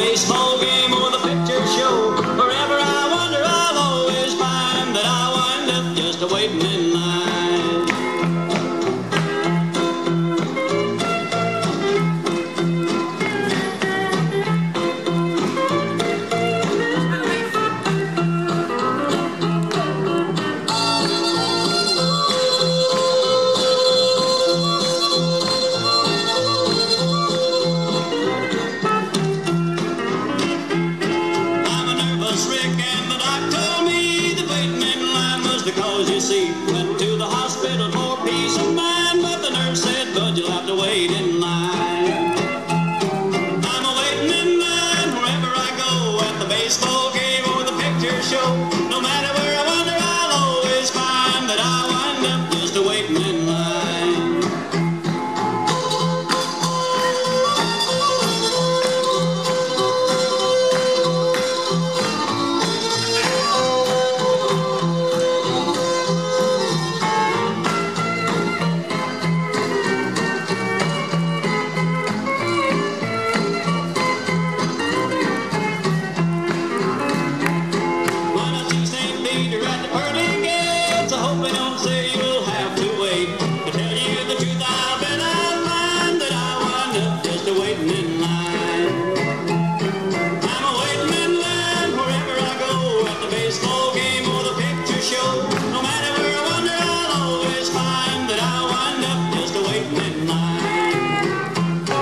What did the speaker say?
baseball game or the picture show. Wherever I wander, I'll always find that I wind up just waiting in line. Because you see, went to the hospital for peace of mind, but the nurse said, "Bud, you'll have to wait in line." I'm a-waiting in line wherever I go, at the baseball game or the picture show. No matter where I wander, I'll always find that I wind up just a-waiting in line. At the pearly gates, I hope they don't say you